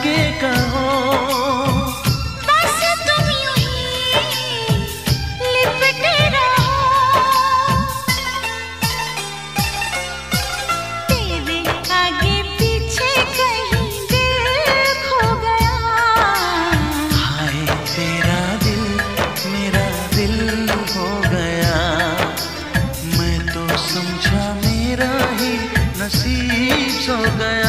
आगे कहो। बस तुम यूं ही लिपटे रहो। तेरे आगे पीछे कहीं दिल खो गया। हाय तेरा दिल मेरा दिल हो गया। मैं तो समझा मेरा ही नसीब सो गया।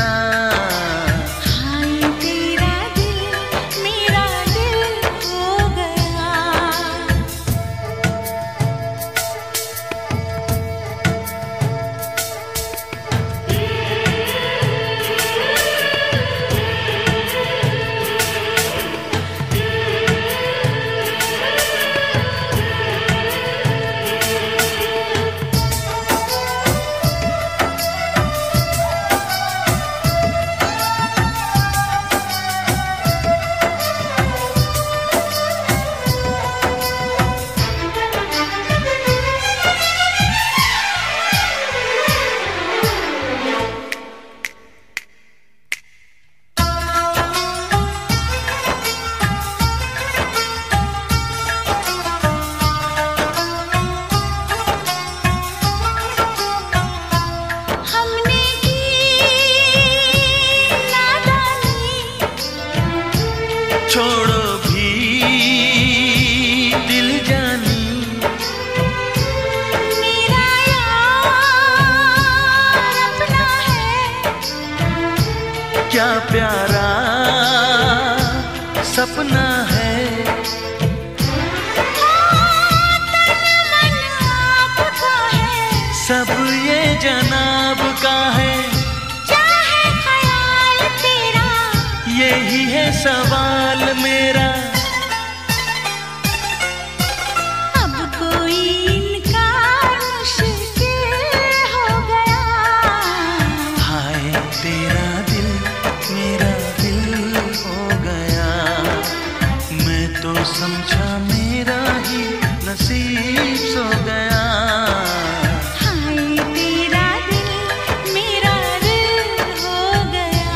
छोड़ो भी दिल जानी। मेरा यार अपना है। क्या प्यारा सपना है। तन मन आपका है। सब ये जनाब का है। चाहे ख्याल तेरा। यही है सवाल मेरा। अब कोई इनकार मुश्किल हो गया। हाय तेरा दिल मेरा दिल हो गया। मैं तो समझा मेरा ही नसीब सो गया। हाय तेरा दिल मेरा दिल हो गया।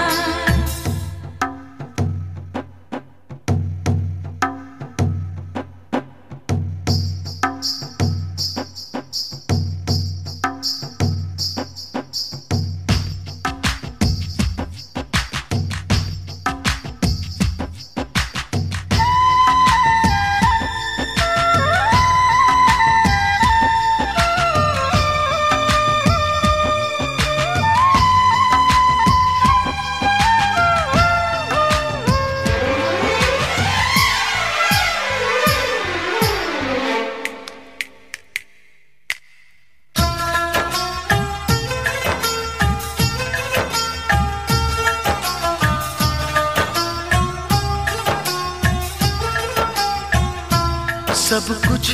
सब कुछ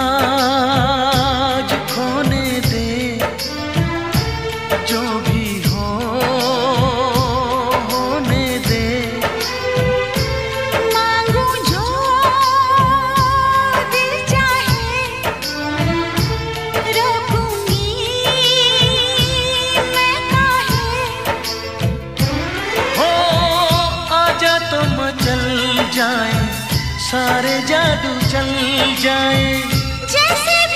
आज खोने दे। जो भी हो होने दे। मांगू जो दिल चाहे। रोकूंगी मैं काहे। हो आजा तो मचल जाए। सारे जादू चल जाए। जैसे